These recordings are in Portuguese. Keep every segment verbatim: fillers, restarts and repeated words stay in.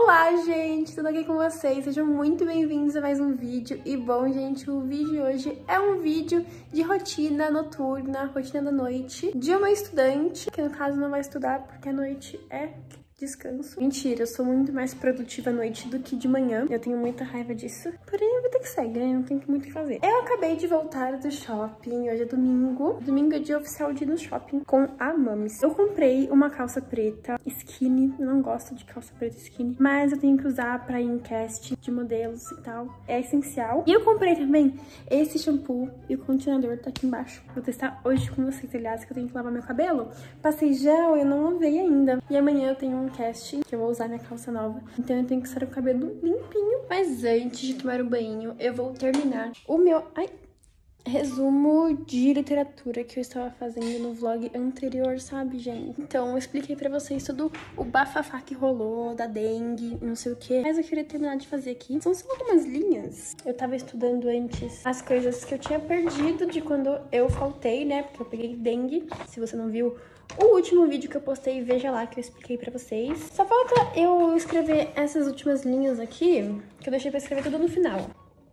Olá, gente! Tudo aqui com vocês? Sejam muito bem-vindos a mais um vídeo. E bom, gente, o vídeo de hoje é um vídeo de rotina noturna, rotina da noite, de uma estudante, que no caso não vai estudar porque a noite é descanso. Mentira, eu sou muito mais produtiva à noite do que de manhã. Eu tenho muita raiva disso. Porém, a vida que segue, né? Não tem muito o que fazer. Eu acabei de voltar do shopping. Hoje é domingo. Domingo é dia oficial de ir no shopping com a Mamis. Eu comprei uma calça preta skinny. Eu não gosto de calça preta skinny, mas eu tenho que usar pra ir em cast de modelos e tal. É essencial. E eu comprei também esse shampoo e o condicionador tá aqui embaixo. Vou testar hoje com vocês, aliás, que eu tenho que lavar meu cabelo. Passei gel, eu não lavei ainda. E amanhã eu tenho um cast que eu vou usar minha calça nova. Então eu tenho que estar com o cabelo limpinho. Mas antes de tomar o banho, eu vou terminar o meu... Ai... resumo de literatura que eu estava fazendo no vlog anterior, sabe, gente? Então, eu expliquei pra vocês todo o bafafá que rolou, da dengue, não sei o que. Mas eu queria terminar de fazer aqui. São só algumas linhas. Eu tava estudando antes as coisas que eu tinha perdido de quando eu faltei, né? Porque eu peguei dengue. Se você não viu o último vídeo que eu postei, veja lá que eu expliquei pra vocês. Só falta eu escrever essas últimas linhas aqui, que eu deixei pra escrever tudo no final.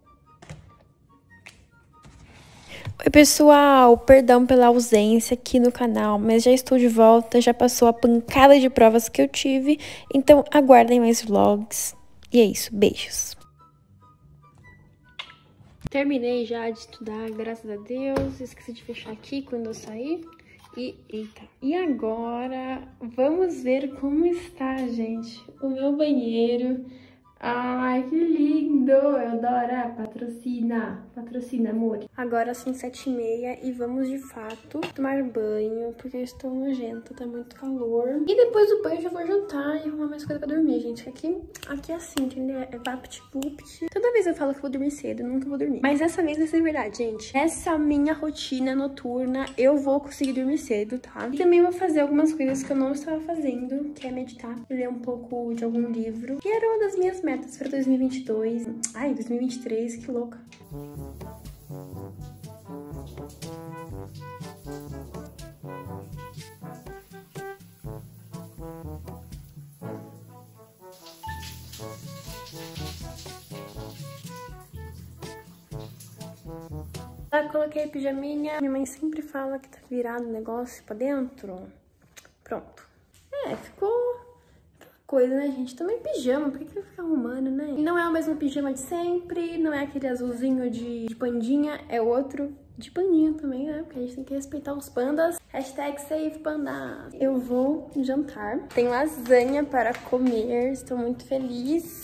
Oi pessoal, perdão pela ausência aqui no canal, mas já estou de volta, já passou a pancada de provas que eu tive, então aguardem mais vlogs. E é isso, beijos. Terminei já de estudar, graças a Deus, esqueci de fechar aqui quando eu saí. E, eita. E agora, vamos ver como está, gente, o meu banheiro. Ai, que lindo! Eudora, patrocina! Patrocina, amor! Agora são sete e meia e vamos, de fato, tomar banho, porque eu estou nojenta, tá muito calor. E depois do banho eu já vou jantar e arrumar mais coisa pra dormir, gente. Aqui, aqui é assim, entendeu? É vapt-vupt. Toda vez eu falo que vou dormir cedo, eu nunca vou dormir. Mas dessa vez vai ser verdade, gente. Essa minha rotina noturna, eu vou conseguir dormir cedo, tá? E também vou fazer algumas coisas que eu não estava fazendo, que é meditar, ler um pouco de algum livro, que era uma das minhas metas metas para dois mil e vinte e dois. Ai, dois mil e vinte e três, que louca. Já coloquei a pijaminha. Minha mãe sempre fala que tá virado o negócio pra dentro. Pronto. É, ficou... coisa, né, gente? Também pijama, por que que eu fico arrumando, né? E não é o mesmo pijama de sempre, não é aquele azulzinho de, de pandinha, é outro de pandinha também, né? Porque a gente tem que respeitar os pandas. Hashtag save panda. Eu vou jantar. Tem lasanha para comer, estou muito feliz.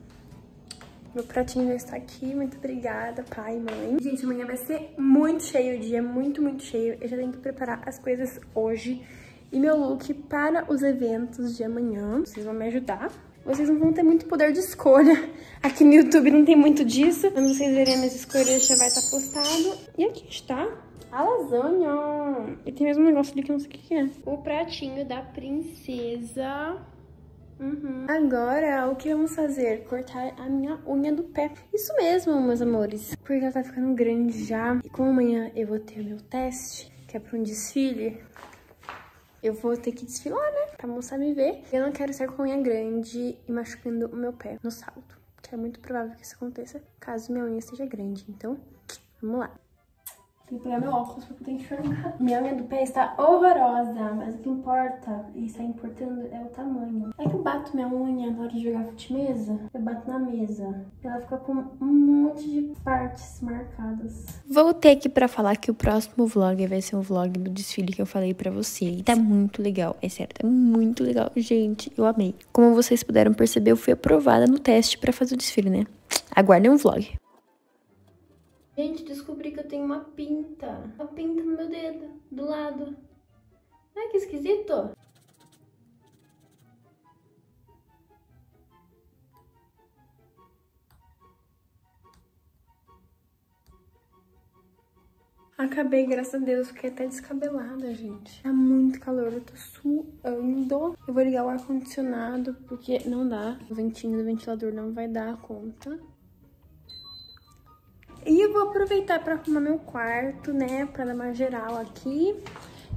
Meu pratinho já está aqui, muito obrigada, pai e mãe. Gente, amanhã vai ser muito cheio o dia, muito, muito cheio. Eu já tenho que preparar as coisas hoje. E meu look para os eventos de amanhã, vocês vão me ajudar. Vocês não vão ter muito poder de escolha. Aqui no YouTube não tem muito disso. Quando vocês verem as escolhas já vai estar postado. E aqui está a lasanha. E tem mesmo um negócio ali que eu não sei o que é. O pratinho da princesa. Uhum. Agora, o que vamos fazer? Cortar a minha unha do pé. Isso mesmo, meus amores. Porque ela tá ficando grande já. E como amanhã eu vou ter o meu teste, que é para um desfile... eu vou ter que desfilar, né? Pra moça me ver. Eu não quero estar com a unha grande e machucando o meu pé no salto. Que é muito provável que isso aconteça caso minha unha esteja grande. Então, vamos lá. Tem que pegar meu óculos pra poder enxergar. Minha unha do pé está horrorosa, mas o que importa e está importando é o tamanho. É que eu bato minha unha na hora de jogar fute-mesa, eu bato na mesa. Ela fica com um monte de partes marcadas. Voltei aqui pra falar que o próximo vlog vai ser um vlog do desfile que eu falei pra vocês. Tá muito legal, é sério, tá muito legal. Gente, eu amei. Como vocês puderam perceber, eu fui aprovada no teste pra fazer o desfile, né? Aguardem um vlog. Gente, descobri que eu tenho uma pinta. Uma pinta no meu dedo, do lado. Ai, que esquisito. Acabei, graças a Deus, fiquei até descabelada, gente. Tá muito calor, eu tô suando. Eu vou ligar o ar-condicionado, porque não dá. O ventinho do ventilador não vai dar conta. E eu vou aproveitar pra arrumar meu quarto, né? Pra dar uma geral aqui.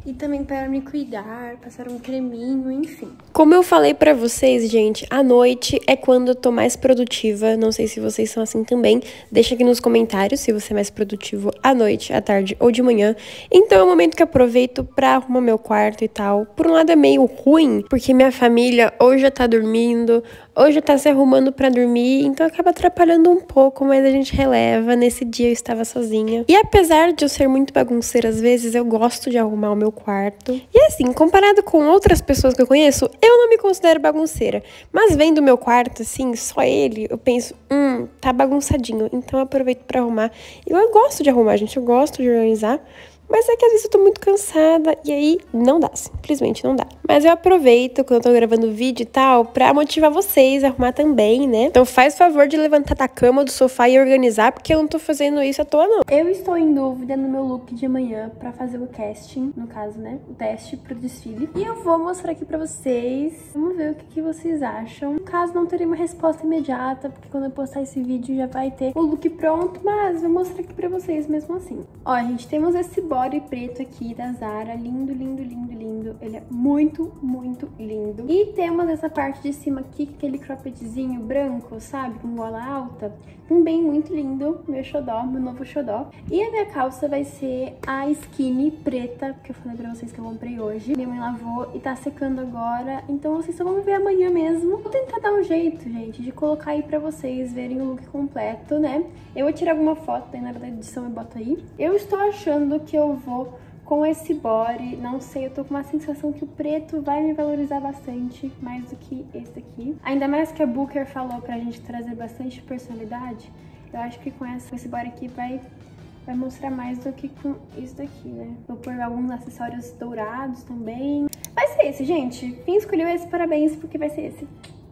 E também para me cuidar, passar um creminho, enfim. Como eu falei pra vocês, gente, à noite é quando eu tô mais produtiva. Não sei se vocês são assim também. Deixa aqui nos comentários se você é mais produtivo à noite, à tarde ou de manhã. Então é o momento que eu aproveito pra arrumar meu quarto e tal. Por um lado é meio ruim, porque minha família ou já tá dormindo, ou já tá se arrumando pra dormir, então acaba atrapalhando um pouco, mas a gente releva. Nesse dia eu estava sozinha. E apesar de eu ser muito bagunceira às vezes, eu gosto de arrumar o meu quarto. E assim, comparado com outras pessoas que eu conheço, eu não me considero bagunceira. Mas vendo o meu quarto, assim, só ele, eu penso, hum, tá bagunçadinho. Então eu aproveito pra arrumar. E eu gosto de arrumar, gente, eu gosto de organizar. Mas é que às vezes eu tô muito cansada e aí não dá, simplesmente não dá. Mas eu aproveito quando eu tô gravando vídeo e tal pra motivar vocês a arrumar também, né? Então faz favor de levantar da cama, do sofá e organizar, porque eu não tô fazendo isso à toa, não. Eu estou em dúvida no meu look de amanhã pra fazer o casting, no caso, né? O teste pro desfile. E eu vou mostrar aqui pra vocês. Vamos ver o que, que vocês acham. No caso, não terei uma resposta imediata, porque quando eu postar esse vídeo já vai ter o look pronto, mas vou mostrar aqui pra vocês mesmo assim. Ó, gente, temos esse body preto aqui da Zara. Lindo, lindo, lindo, lindo. Ele é muito, muito lindo. E temos essa parte de cima aqui, aquele croppedzinho branco, sabe? Com gola alta. Também muito lindo. Meu xodó, meu novo xodó. E a minha calça vai ser a skinny preta, que eu falei pra vocês que eu comprei hoje. Minha mãe lavou e tá secando agora. Então vocês só vão ver amanhã mesmo. Vou tentar dar um jeito, gente, de colocar aí pra vocês verem o look completo, né? Eu vou tirar alguma foto, daí na hora da edição eu boto aí. Eu estou achando que eu vou com esse body, não sei, eu tô com uma sensação que o preto vai me valorizar bastante, mais do que esse daqui. Ainda mais que a Booker falou pra gente trazer bastante personalidade, eu acho que com, essa, com esse body aqui vai, vai mostrar mais do que com isso daqui, né? Vou pôr alguns acessórios dourados também. Vai ser esse, gente. Quem escolheu esse, parabéns, porque vai ser esse.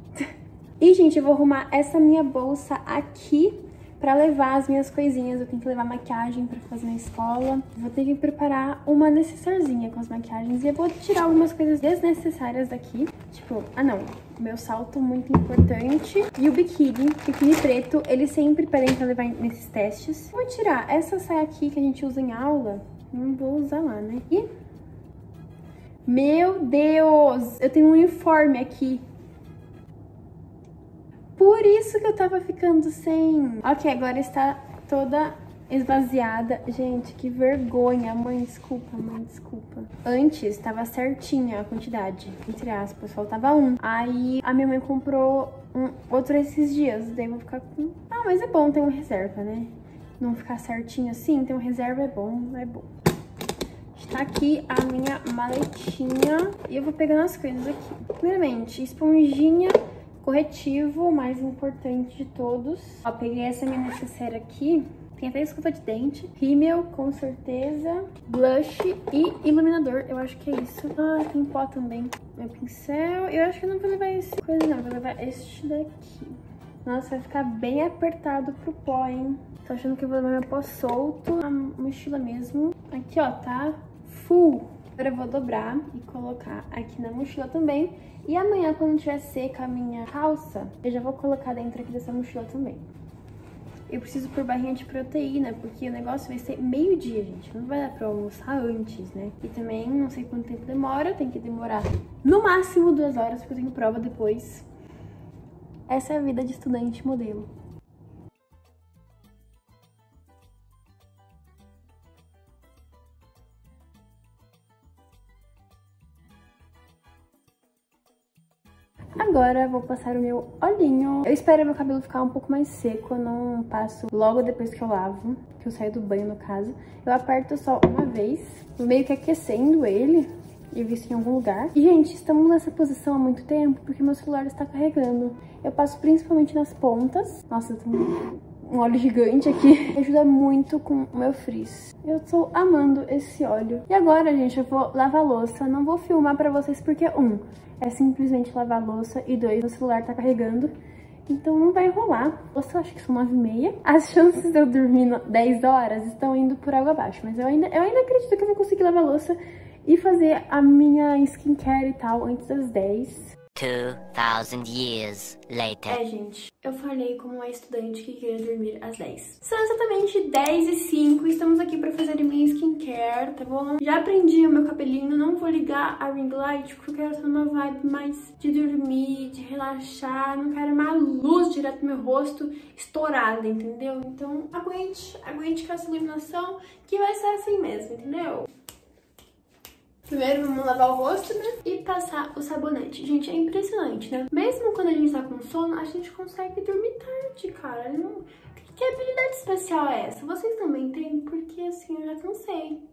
E, gente, eu vou arrumar essa minha bolsa aqui pra levar as minhas coisinhas. Eu tenho que levar maquiagem pra fazer na escola. Vou ter que preparar uma necessarzinha com as maquiagens. E eu vou tirar algumas coisas desnecessárias daqui. Tipo, ah não, o meu salto muito importante. E o biquíni, biquíni preto, eles sempre pedem pra levar nesses testes. Vou tirar essa saia aqui que a gente usa em aula. Não vou usar lá, né? E... meu Deus! Eu tenho um uniforme aqui. Por isso que eu tava ficando sem... Ok, agora está toda esvaziada. Gente, que vergonha. Mãe, desculpa, mãe, desculpa. Antes, tava certinha a quantidade, entre aspas, faltava um. Aí, a minha mãe comprou um, outro esses dias. Daí eu vou ficar com... Ah, mas é bom ter um reserva, né? Não ficar certinho assim, ter um reserva é bom, é bom. Está aqui a minha maletinha. E eu vou pegando as coisas aqui. Primeiramente, esponjinha... corretivo, o mais importante de todos. Ó, peguei essa minha necessaire aqui. Tem até escova de dente. Rímel, com certeza. Blush e iluminador. Eu acho que é isso. Ah, tem pó também. Meu pincel. Eu acho que eu não vou levar esse coisa, não. Vou levar este daqui. Nossa, vai ficar bem apertado pro pó, hein? Tô achando que eu vou levar meu pó solto. A mochila mesmo. Aqui, ó, tá full. Agora eu vou dobrar e colocar aqui na mochila também. E amanhã, quando tiver seca a minha calça, eu já vou colocar dentro aqui dessa mochila também. Eu preciso pôr barrinha de proteína, porque o negócio vai ser meio-dia, gente. Não vai dar pra almoçar antes, né? E também não sei quanto tempo demora. Tem que demorar no máximo duas horas, porque eu tenho prova depois. Essa é a vida de estudante modelo. Agora vou passar o meu olhinho. Eu espero meu cabelo ficar um pouco mais seco. Eu não passo logo depois que eu lavo, que eu saio do banho no caso. Eu aperto só uma vez, meio que aquecendo ele. Eu vi isso em algum lugar. E, gente, estamos nessa posição há muito tempo porque meu celular está carregando. Eu passo principalmente nas pontas. Nossa, eu tô um óleo gigante aqui. Ajuda muito com o meu frizz. Eu tô amando esse óleo. E agora, gente, eu vou lavar a louça. Não vou filmar pra vocês porque, um, é simplesmente lavar a louça e dois, o celular tá carregando. Então não vai rolar. Louça, eu acho que são nove e meia. As chances de eu dormir dez horas estão indo por água abaixo. Mas eu ainda, eu ainda acredito que eu vou conseguir lavar a louça e fazer a minha skincare e tal antes das dez. two thousand years later. É, gente, eu falei como uma estudante que queria dormir às dez. São exatamente dez e cinco, estamos aqui pra fazer minha skincare, tá bom? Já prendi o meu cabelinho, não vou ligar a ring light, porque eu quero estar numa vibe mais de dormir, de relaxar, não quero uma luz direto no meu rosto estourada, entendeu? Então, aguente, aguente com essa iluminação, que vai ser assim mesmo, entendeu? Primeiro vamos lavar o rosto, né? E passar o sabonete. Gente, é impressionante, né? Mesmo quando a gente tá com sono, a gente consegue dormir tarde, cara. Não... Que habilidade especial é essa? Vocês também têm? Porque assim, eu já cansei.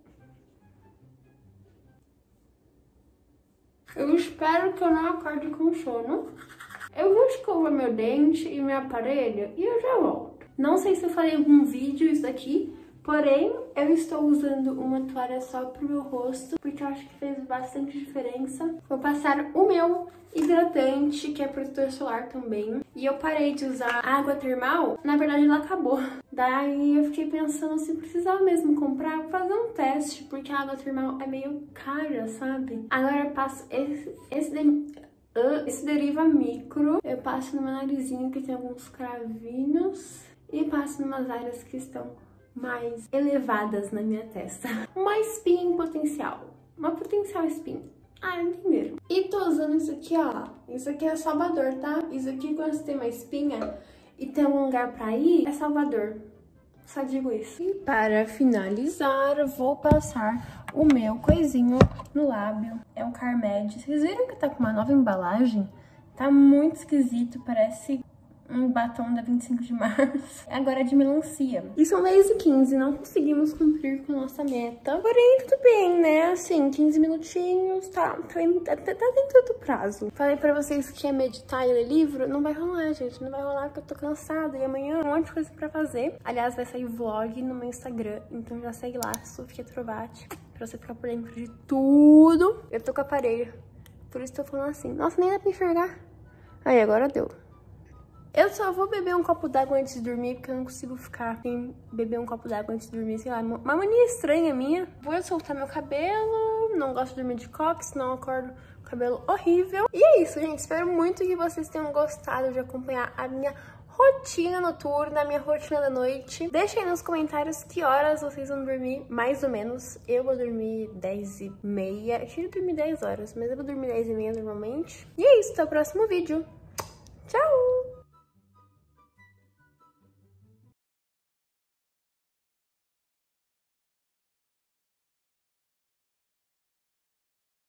Eu espero que eu não acorde com sono. Eu vou escovar meu dente e meu aparelho e eu já volto. Não sei se eu falei em algum vídeo isso daqui, porém, eu estou usando uma toalha só pro meu rosto, porque eu acho que fez bastante diferença. Vou passar o meu hidratante, que é protetor solar também. E eu parei de usar água termal, na verdade ela acabou. Daí eu fiquei pensando se precisava mesmo comprar, vou fazer um teste, porque a água termal é meio cara, sabe? Agora eu passo esse, esse, de, uh, esse Deriva Micro, eu passo no meu narizinho que tem alguns cravinhos e passo em umas áreas que estão mais elevadas na minha testa. Uma espinha em potencial. Uma potencial espinha. Ah, entenderam? E tô usando isso aqui, ó. Isso aqui é Salvador, tá? Isso aqui, quando você tem uma espinha e tem um lugar pra ir, é Salvador. Só digo isso. E para finalizar, eu vou passar o meu coisinho no lábio. É o Carmed. Vocês viram que tá com uma nova embalagem? Tá muito esquisito, parece um batom da vinte e cinco de março. Agora é de melancia. E são dez e quinze, não conseguimos cumprir com nossa meta. Porém, tudo bem, né? Assim, quinze minutinhos, tá, tá, tá, tá dentro do prazo. Falei pra vocês que ia meditar e ler livro. Não vai rolar, gente. Não vai rolar porque eu tô cansada. E amanhã um monte de coisa pra fazer. Aliás, vai sair vlog no meu Instagram. Então já segue lá, Sofia Trovati, pra você ficar por dentro de tudo. Eu tô com aparelho. Por isso tô falando assim. Nossa, nem dá pra enxergar. Aí, agora deu. Eu só vou beber um copo d'água antes de dormir, porque eu não consigo ficar sem beber um copo d'água antes de dormir, sei lá, uma mania estranha minha. Vou soltar meu cabelo, não gosto de dormir de coque, senão eu acordo com o cabelo horrível. E é isso, gente, espero muito que vocês tenham gostado de acompanhar a minha rotina noturna, a minha rotina da noite. Deixem aí nos comentários que horas vocês vão dormir, mais ou menos. Eu vou dormir dez e meia, eu queria dormir dez horas, mas eu vou dormir dez e meia normalmente. E é isso, até o próximo vídeo. Tchau!